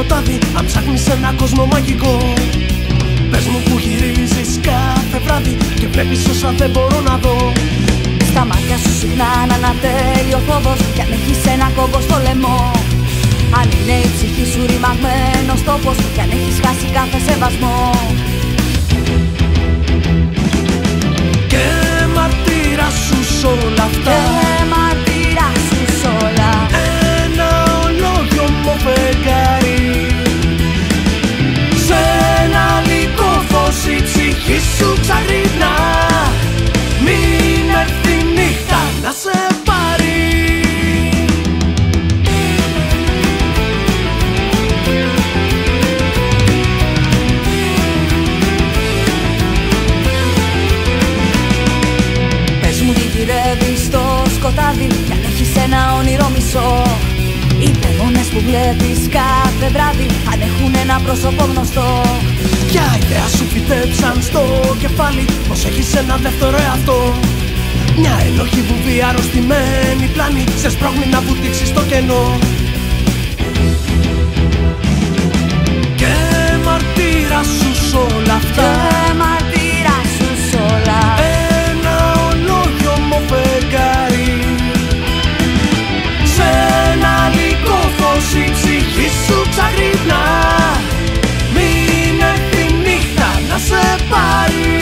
σκοτάδι, αν ψάχνεις ένα κόσμο μαγικό. Πες μου που γυρίζεις κάθε βράδυ και βλέπεις όσα δεν μπορώ να δω. Στα μάτια σου συχνά να ανατέλει ο φόβος, κι αν έχεις ένα κόμπο στο λαιμό. Αν είναι η ψυχή σου ρημαγμένος τόπος, κι αν έχεις χάσει κάθε σεβασμό. Και μαρτύρας σου σ' όλα αυτά. Και μαρτύρας σου σ' όλα. Ένα ολόγιο μου φεγγάρι. Σ' ένα λικό φως η ψυχή σου ξαγρυπνά. Μην έρθει νύχτα να σε πάρει. Πες μου τι γυρεύεις στο σκοτάδι, κι αν έχεις ένα όνειρο μισό. Οι δαίμονες που βλέπεις κάθε βράδυ, αν έχουν ένα πρόσωπο γνωστό. Ποια ιδέα σου φυτέψαν στο κεφάλι, πως έχεις ένα δεύτερο εαυτό. Μια ενοχή βουβή αρρωστημένη πλάνη, σε σπρώχνει να βουτήξεις στο κενό. Και μαρτύρας σου σ' όλα αυτά. Και μαρτύρας σου σ' όλα. Ένα ολόγιο μου φεγγάρι. Σ' ένα λικό φως η ψυχή σου ξαγρυπνά. Μην έρθει νύχτα να σε πάρει.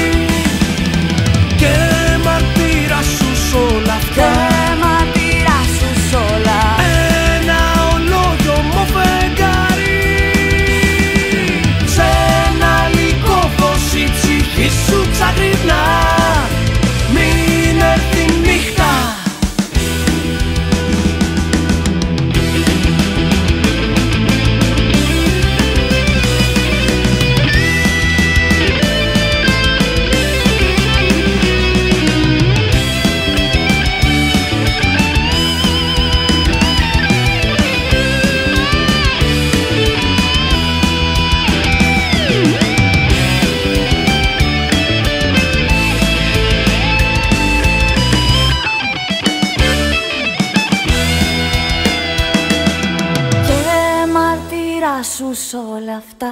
Και μαρτύρας σου σ' όλα αυτά. Και μαρτύρας σου σ' όλα. Ένα ολόγιο μου φεγγάρι. Σ' ένα λικό φως η ψυχή σου ξαγρυπνά. Μην έρθει νύχτα. Σου σ' όλα αυτά.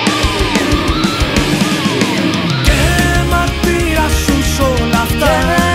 Και μαρτύρας σου σ' όλα αυτά.